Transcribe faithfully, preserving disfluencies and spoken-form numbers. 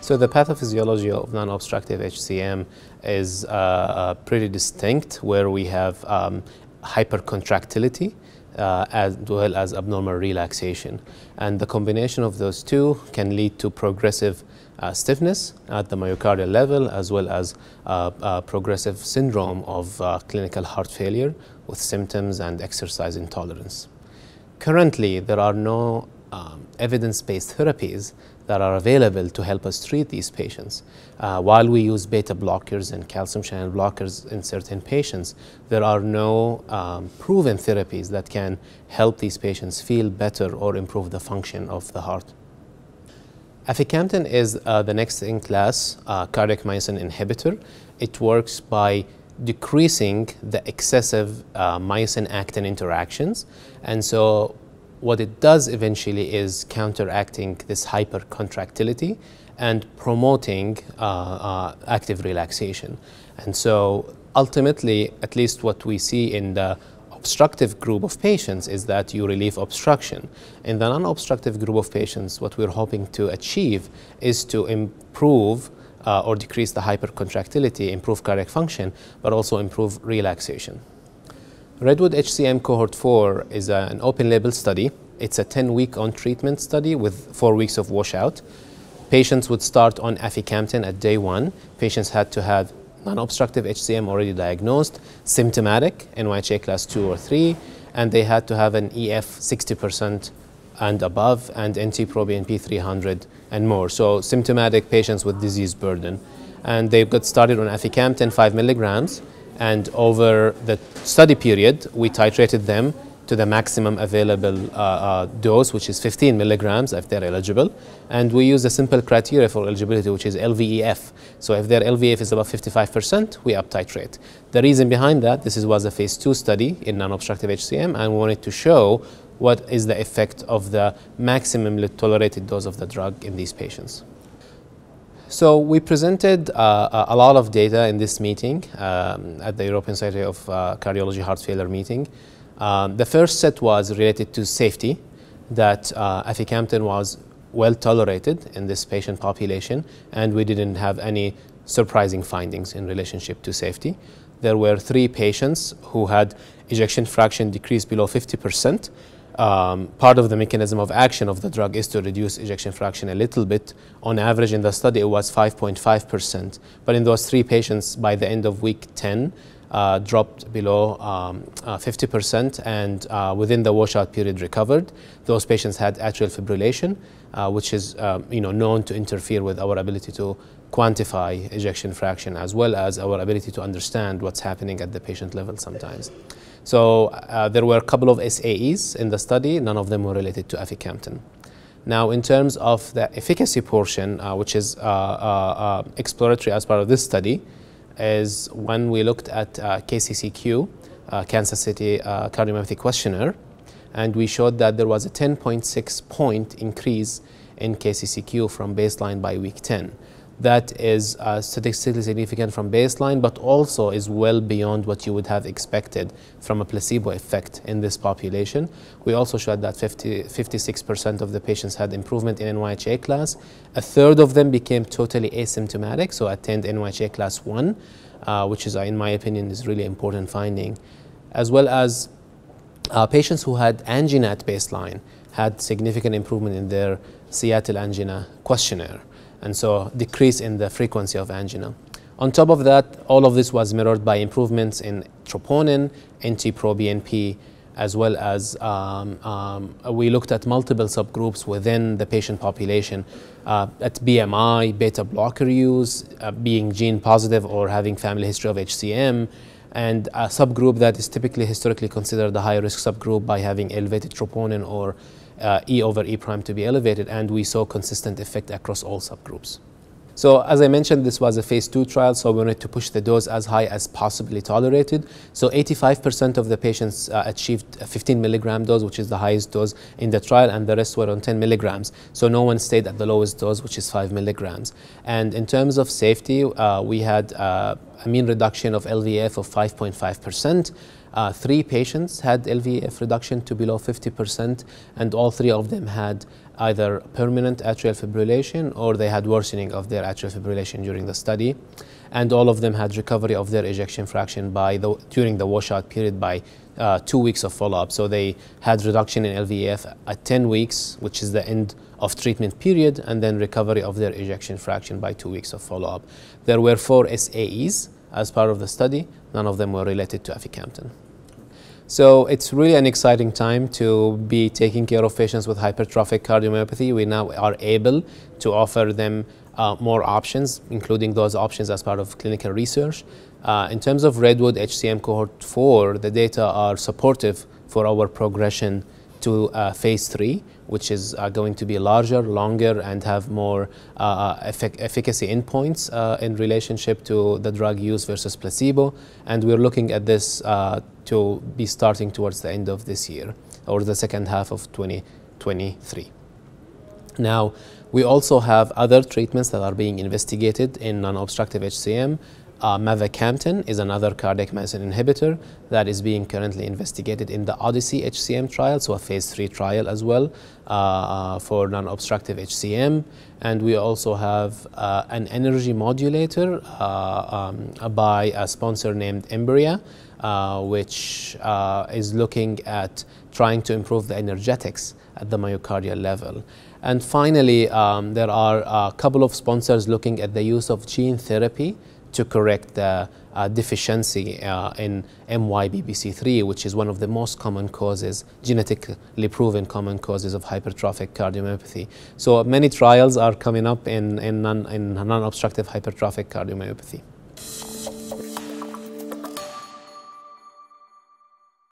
So the pathophysiology of non-obstructive H C M is uh, uh, pretty distinct, where we have um, hypercontractility uh, as well as abnormal relaxation. And the combination of those two can lead to progressive uh, stiffness at the myocardial level, as well as uh, uh, progressive syndrome of uh, clinical heart failure with symptoms and exercise intolerance. Currently, there are no um, evidence-based therapies that are available to help us treat these patients. Uh, while we use beta blockers and calcium channel blockers in certain patients, there are no um, proven therapies that can help these patients feel better or improve the function of the heart. Aficamten is uh, the next in class uh, cardiac myosin inhibitor. It works by decreasing the excessive uh, myosin-actin interactions, and so what it does eventually is counteracting this hypercontractility and promoting uh, uh, active relaxation. And so ultimately, at least what we see in the obstructive group of patients is that you relieve obstruction. In the non-obstructive group of patients, what we're hoping to achieve is to improve uh, or decrease the hypercontractility, improve cardiac function, but also improve relaxation. REDWOOD H C M Cohort four is a, an open-label study. It's a ten-week on-treatment study with four weeks of washout. Patients would start on Aficamten at day one. Patients had to have non-obstructive H C M already diagnosed, symptomatic, N Y H A class two or three, and they had to have an E F sixty percent and above, and N T pro B N P three hundred and more. So symptomatic patients with disease burden. And they got started on Aficamten five milligrams. And over the study period, we titrated them to the maximum available uh, uh, dose, which is fifteen milligrams if they're eligible. And we use a simple criteria for eligibility, which is L V E F. So if their L V E F is above fifty-five percent, we up titrate. The reason behind that, this is, was a phase two study in non-obstructive H C M, and we wanted to show what is the effect of the maximum tolerated dose of the drug in these patients. So we presented uh, a lot of data in this meeting um, at the European Society of uh, Cardiology Heart Failure meeting. Um, the first set was related to safety, that uh, Aficamten was well tolerated in this patient population, and we didn't have any surprising findings in relationship to safety. There were three patients who had ejection fraction decreased below fifty percent. Um, part of the mechanism of action of the drug is to reduce ejection fraction a little bit. On average in the study it was five point five percent, but in those three patients by the end of week ten uh, dropped below um, uh, fifty percent, and uh, within the washout period recovered. Those patients had atrial fibrillation, uh, which is um, you know, known to interfere with our ability to quantify ejection fraction, as well as our ability to understand what's happening at the patient level sometimes. So uh, there were a couple of S A Es in the study, none of them were related to Aficamten. Now in terms of the efficacy portion, uh, which is uh, uh, uh, exploratory as part of this study, is when we looked at uh, K C C Q, uh, Kansas City uh, Cardiomyopathy Questionnaire, and we showed that there was a ten point six point increase in K C C Q from baseline by week ten. That is uh, statistically significant from baseline, but also is well beyond what you would have expected from a placebo effect in this population. We also showed that fifty-six percent of the patients had improvement in N Y H A class. A third of them became totally asymptomatic, so attained N Y H A class one, uh, which is, uh, in my opinion, is really important finding. As well as uh, patients who had angina at baseline had significant improvement in their Seattle Angina Questionnaire, and so decrease in the frequency of angina. On top of that, all of this was mirrored by improvements in troponin, N T pro B N P, as well as um, um, we looked at multiple subgroups within the patient population uh, at B M I, beta blocker use, uh, being gene positive or having family history of H C M, and a subgroup that is typically historically considered the high risk subgroup by having elevated troponin or Uh, E over E prime to be elevated, and we saw consistent effect across all subgroups. So as I mentioned, this was a phase two trial, so we wanted to push the dose as high as possibly tolerated. So eighty-five percent of the patients uh, achieved a fifteen milligram dose, which is the highest dose in the trial, and the rest were on ten milligrams. So no one stayed at the lowest dose, which is five milligrams. And in terms of safety, uh, we had uh, a mean reduction of L V E F of five point five percent. Uh, three patients had L V E F reduction to below fifty percent, and all three of them had either permanent atrial fibrillation or they had worsening of their atrial fibrillation during the study. And all of them had recovery of their ejection fraction by the, during the washout period by uh, two weeks of follow-up. So they had reduction in L V E F at ten weeks, which is the end of treatment period, and then recovery of their ejection fraction by two weeks of follow-up. There were four S A Es as part of the study. None of them were related to Aficamten. So it's really an exciting time to be taking care of patients with hypertrophic cardiomyopathy. We now are able to offer them uh, more options, including those options as part of clinical research. Uh, in terms of REDWOOD H C M Cohort four, the data are supportive for our progression to uh, phase three, which is uh, going to be larger, longer, and have more uh, effic efficacy endpoints uh, in relationship to the drug use versus placebo. And we're looking at this uh, to be starting towards the end of this year, or the second half of twenty twenty-three. Now, we also have other treatments that are being investigated in non-obstructive H C M. Uh, Mavacamten is another cardiac myosin inhibitor that is being currently investigated in the Odyssey H C M trial, so a phase three trial as well uh, uh, for non-obstructive H C M. And we also have uh, an energy modulator uh, um, by a sponsor named Embrya, uh, which uh, is looking at trying to improve the energetics at the myocardial level. And finally, um, there are a couple of sponsors looking at the use of gene therapy to correct the uh, deficiency uh, in M Y B B C three, which is one of the most common causes, genetically proven common causes of hypertrophic cardiomyopathy. So many trials are coming up in, in non, in non-obstructive hypertrophic cardiomyopathy.